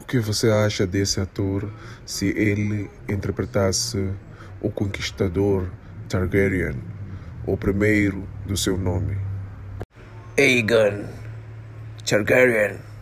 O que você acha desse ator se ele interpretasse o Conquistador Targaryen, o primeiro do seu nome? Aegon Targaryen.